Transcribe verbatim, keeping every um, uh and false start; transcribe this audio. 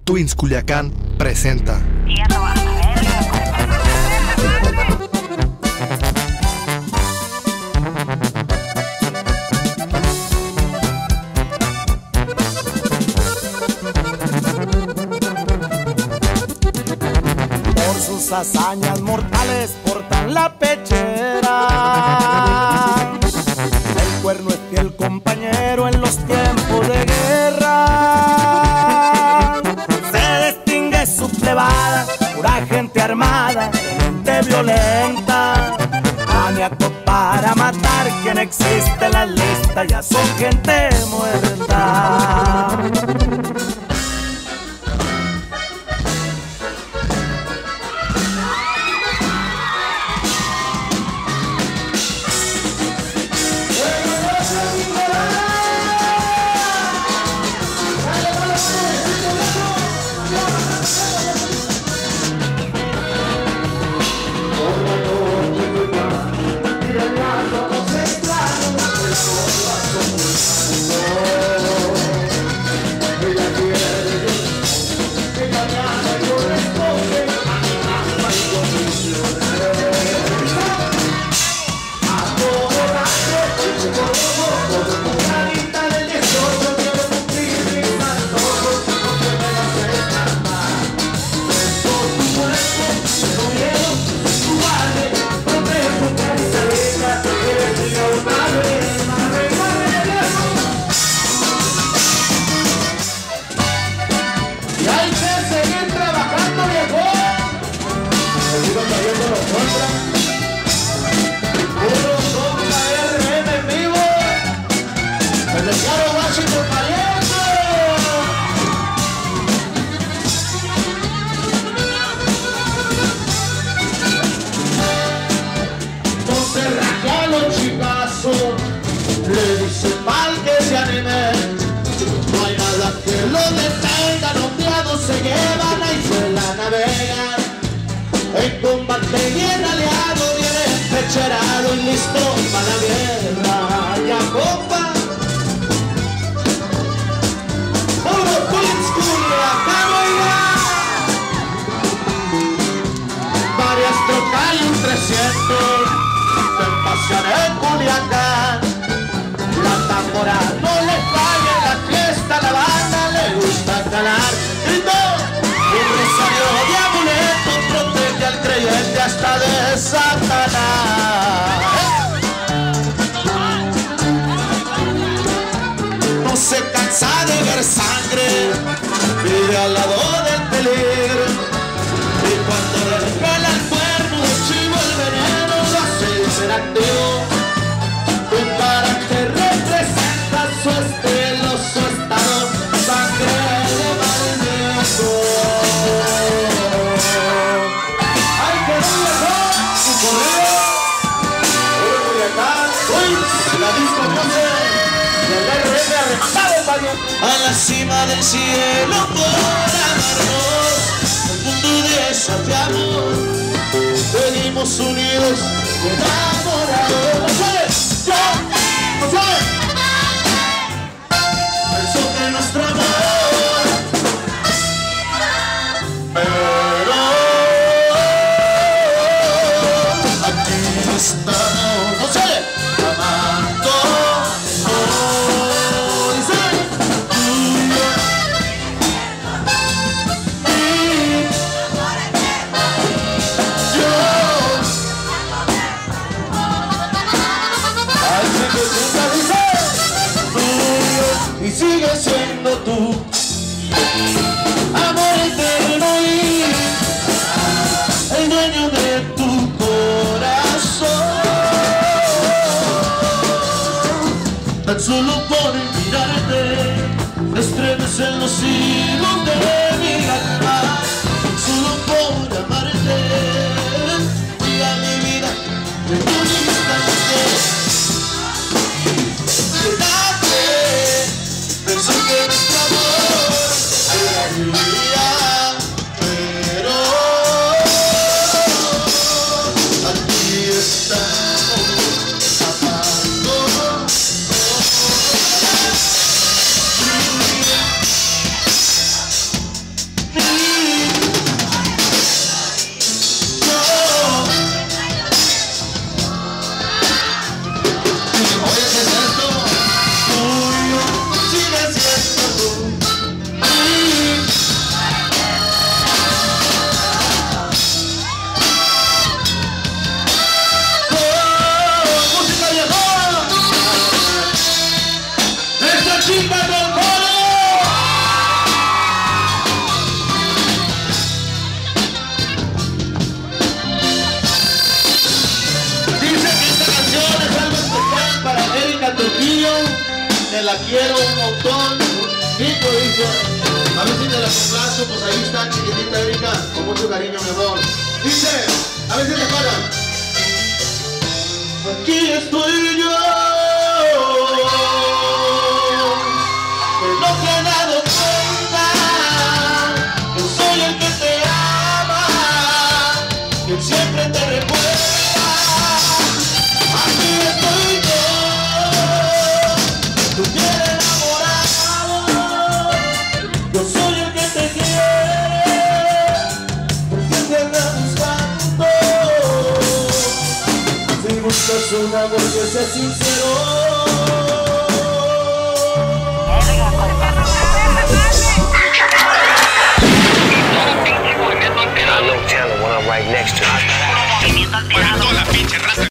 Twins Culiacán presenta. Por sus hazañas mortales portan la pechera. El cuerno es fiel compañero en los tiempos de guerra. Se distingue su plebada, pura gente armada, gente violenta. Maniaco para matar, quien existe en la lista, ya son gente muerta. Le dice pa'l que se anime, no hay nada que lo detenga, los diablos se llevan y se la navegan. En combate bien aliado, bien empecherado y listo para la guerra. Ya compa, puro Twins Culiacán, oiga. Varias trocas y un trescientos se pasean en Culiacán. La tambora no le falla, la fiesta, la banda le gusta calar. Grito, un rosario de amuleto protege al creyente hasta de Satanás. No se cansa de ver sangre, vive al lado del peligro. Y cuando le pela el cuerno de chivo el veneno, lo hace interactivo. Un carácter representa su estilo, su estado, sangre de maldito. ¡Ay, qué duro! Un correo, un Culiacán, Twins, la disco Diose, y el R M arrebatado el baño. A la cima del cielo por amarnos, el mundo desafiamos, venimos unidos, enamorados. ¡Yo! ¡No sabe! Pensó que nuestro amor, pero aquí estamos, no sabe, amando hoy, sabe, tú y yo. Y sigue siendo tú, amor eterno y el dueño de tu corazón. Tan solo por mirarte estremecen los hilos de mi alma. Tan solo por amarte y a mi vida de tu instante. Pensé que nuestro amor duraría, pero aquí estamos amando. chicas del coro. Dice que esta canción es algo especial para Erika Trujillo, que la quiero un montón. Nico dice, a ver si te la complazo, pues ahí está, chiquitita Erika, con mucho cariño, mi amor. Dice, a ver si te paran. Aquí estoy yo, que no te he dado cuenta, que soy el que te ama, que siempre te recuerda. Aquí estoy yo, tu piel enamorado, yo soy el que te quiere, porque te anda buscando. Si buscas un amor que sea sincero, And I know Chandler when I'm right next to him.